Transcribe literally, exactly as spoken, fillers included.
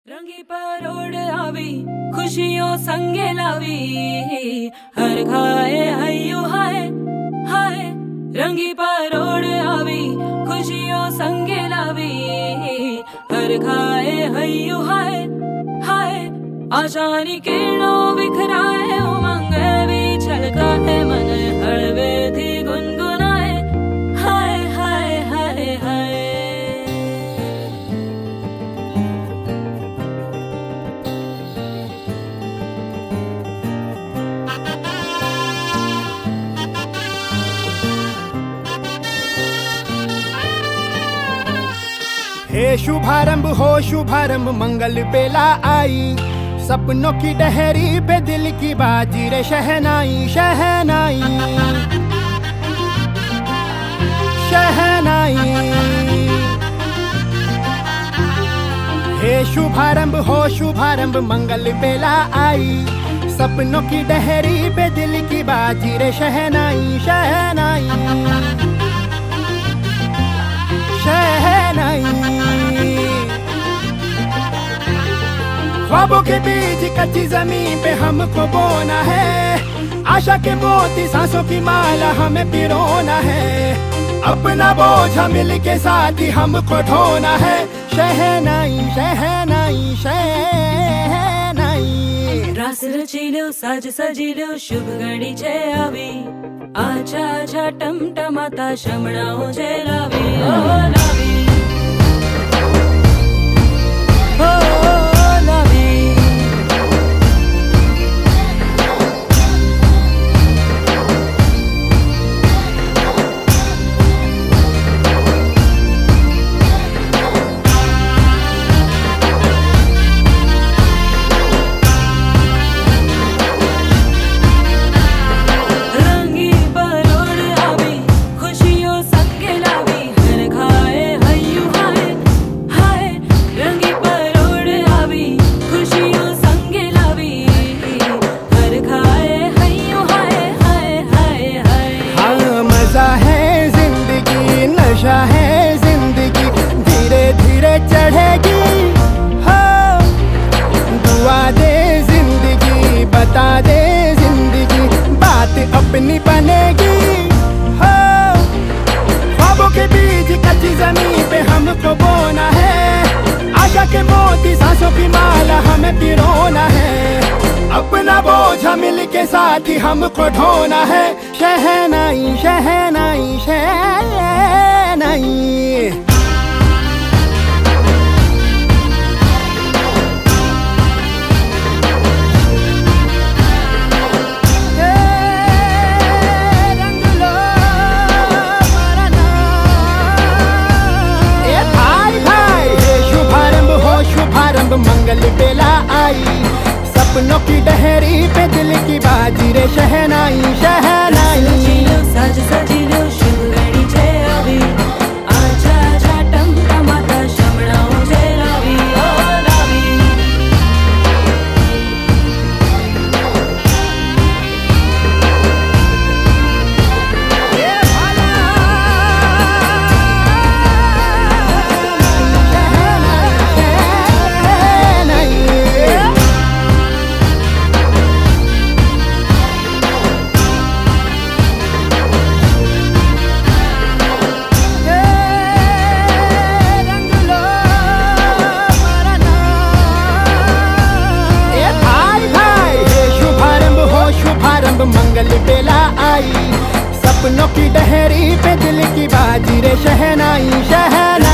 रंगी परोड़ आवी खुशियों संगे लावी, हर खाए हयो हाय हाय। रंगी परोड़ आवी खुशियों संगे लावी, हर खाए हयो हाय हाय। आशानी किरणों बिखराए उमंग भी छलकाए, मन हड़वे थी गुनगुनाए हाय हाय हाय हाय। हे शुभारंभ हो शुभारंभ मंगल बेला आई, सपनों की डहरी पे दिल की बाजी रे शहनाई शहनाई शहनाई। हे शुभारंभ हो शुभारंभ मंगल बेला आई, सपनों की डहरी पे दिल की बाजी रे शहनाई शहनाई शहनाई। ख्वाबों के बीज कच्ची जमीन पे हमको बोना है, आशा के मोती सांसों की माला हमें पिरोना है। अपना बोझ मिल के साथ ही हमको ढोना है, शहनाई शहनाई शहनाई। रास रचिलो साज सजिलो शुभ घड़ी छे आवी, आछा आछा टमटमाता शमणाओ छे लावी ओ लावी ओ लावी। नशा है जिंदगी धीरे धीरे चढ़ेगी, हाँ दुआ दे जिंदगी बता दे जिंदगी बात अपनी बनेगी, हाँ। ख्वाबों के बीज कच्ची जमीन पे हमको बोना है, आशा के मोती सांसों की माला हमें पिरोना है। अपना बोझ मिल के साथ ही हमको ढोना है, शहनाई शहनाई शहनाई। शुभारंभ मंगल बेला आई, सपनों की डहरी पे दिल की बाजी रे शहनाई शहनाई। साज सजिलो शुभ घड़ी छे आवी, आछा आछा टमटमाता शमणाओ छे लावी ओ लावी। मंगल बेला आई, सपनों की डहरी पे दिल की बाजी रे शहनाई शहनाई।